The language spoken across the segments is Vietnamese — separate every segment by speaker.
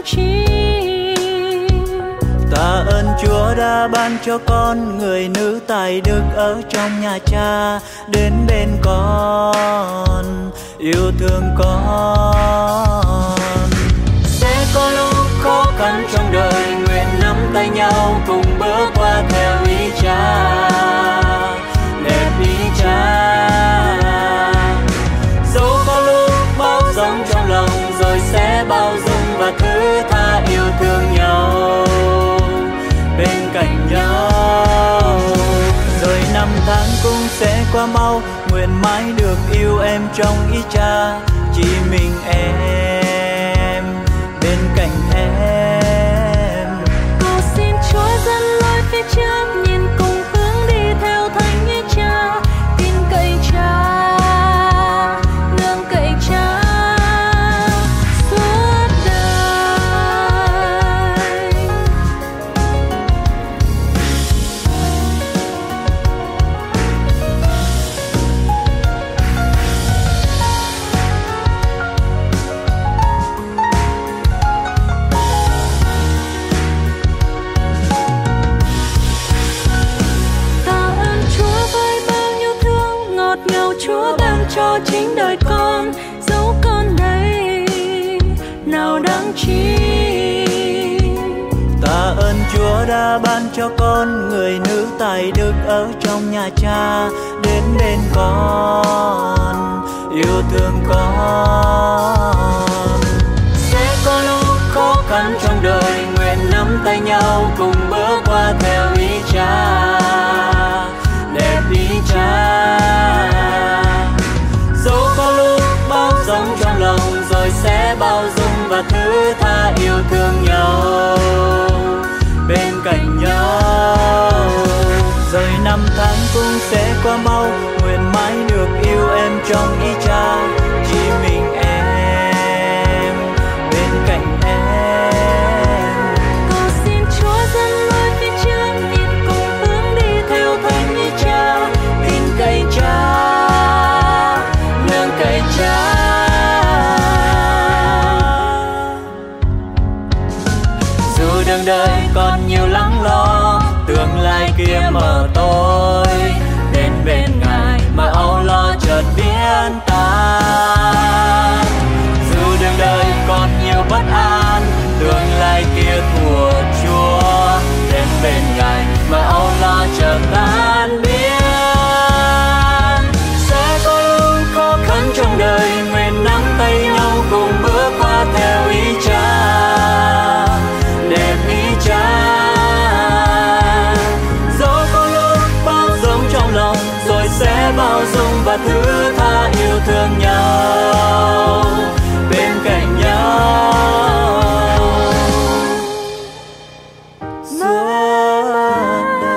Speaker 1: chi.
Speaker 2: Tạ ơn Chúa đã ban cho con người nữ tài đức ở trong nhà Cha, đến bên con, yêu thương con. Sẽ có lúc khó khăn trong đời, nguyện nắm tay nhau cùng bước qua theo ý Cha, đẹp ý Cha. Dẫu có lúc bão giông trong lòng, rồi sẽ bao dung và thứ tha yêu thương nhau bên cạnh nhau. Rồi năm tháng cũng sẽ qua mau, nguyện mãi được yêu em trong ý Cha, chỉ mình em bên cạnh em.
Speaker 1: Cầu xin Chúa dẫn lối phía trước, nhìn cùng hướng đi theo thánh ý Cha, tin cậy Cha, nương cậy Cha suốt đời. Chúa ban cho chính đời con, dẫu con đây nào đáng chi.
Speaker 2: Tạ ơn Chúa đã ban cho con người nữ tài đức ở trong nhà Cha, đến bên con, yêu thương con. Sẽ có lúc khó khăn trong đời, nguyện nắm tay nhau cùng bước qua theo ý Cha, đẹp ý Cha. Dẫu có lúc bão giông trong lòng, rồi sẽ bao dung và thứ tha yêu thương nhau bên cạnh nhau. Rồi năm tháng cũng sẽ qua mau, nguyện mãi được yêu em trong ý Cha, chỉ mình em bên cạnh em.
Speaker 1: Cầu xin Chúa dẫn lối phía trước, nhìn cùng hướng đi theo thánh ý Cha, tin cậy Cha, nương cậy Cha.
Speaker 2: Dù đường đời còn nhiều lắng lo, tương lai kia mờ tối, đến bên Ngài mà âu lo chợt biến tan. Dù đường đời còn nhiều bất an, tương lai kia của Chúa, đến bên Ngài mà âu lo chợt tan biến. Sẽ có lúc khó khăn trong đời, nguyện nắm tay nhau cùng bước qua theo ý Cha, đẹp ý Cha. Dẫu có lúc bão giông trong lòng, rồi sẽ bao dung và thứ tha yêu thương nhau bên cạnh nhau suốt đời.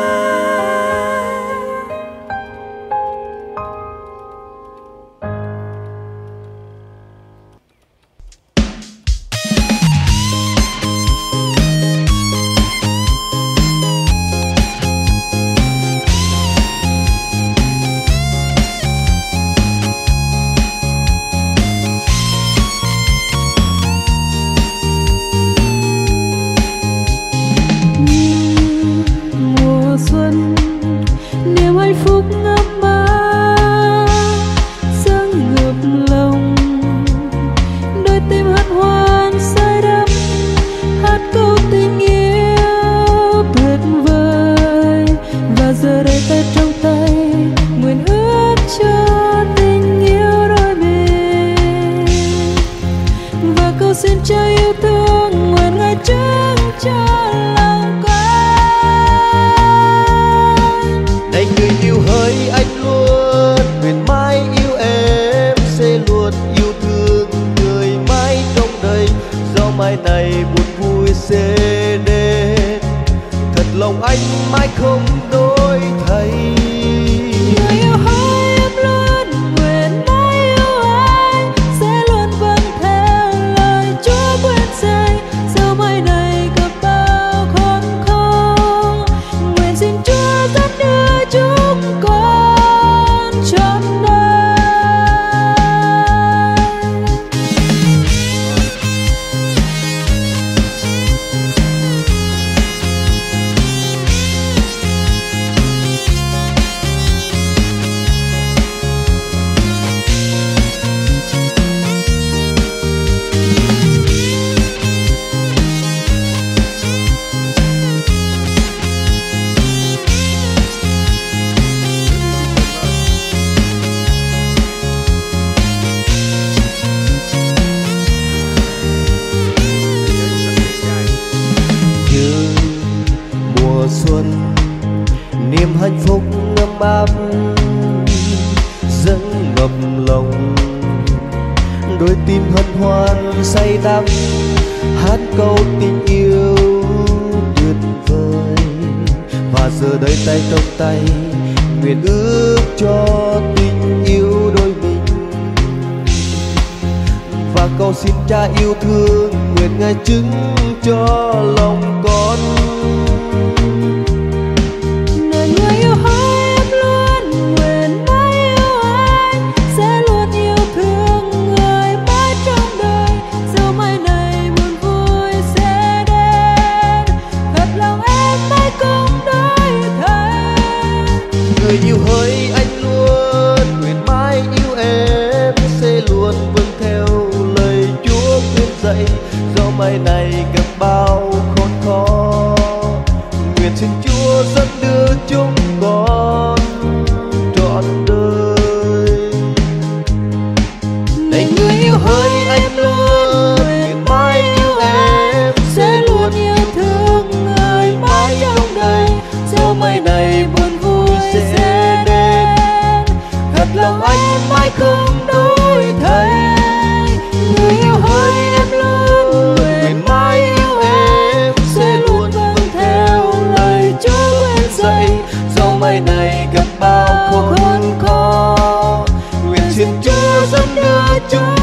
Speaker 3: lòng anh mãi không đổi thay.
Speaker 1: Người yêu hỡi em luôn nguyện mãi yêu anh, sẽ luôn vâng theo lời Chúa khuyên dạy. Dẫu mai này gặp bao khốn khó, nguyện xin Chúa dẫn đưa chúng con trọn đời.
Speaker 3: với tim hân hoan say đắm hát câu tình yêu tuyệt vời. Và giờ đây tay trong tay nguyện ước cho tình yêu đôi mình, và cầu xin Cha yêu thương nguyện Ngài chứng cho lòng con.
Speaker 1: Này người yêu hỡi em luôn nguyện mãi yêu anh, sẽ luôn yêu thương người mãi trong đời. Dẫu mai này buồn vui sẽ đến, thật lòng em mãi cùng đôi thầy.
Speaker 3: Người yêu hỡi anh luôn nguyện mãi yêu em, sẽ luôn vâng theo lời Chúa khuyên dạy. Dẫu mai này gặp bao khốn khó, nguyện xin Chúa dẫn đưa chúng con trọn đời. Này người yêu hỡi anh luôn nguyện mãi yêu em, sẽ luôn yêu thương người mãi trong đời. Dẫu mai này buồn vui sẽ đến, thật lòng anh mãi không đổi thay. Người yêu hỡi em luôn nguyện mãi yêu em, sẽ luôn vâng theo lời Chúa khuyên dạy. Dẫu mai này gặp bao khốn khó, nguyện xin Chúa dẫn đưa chúng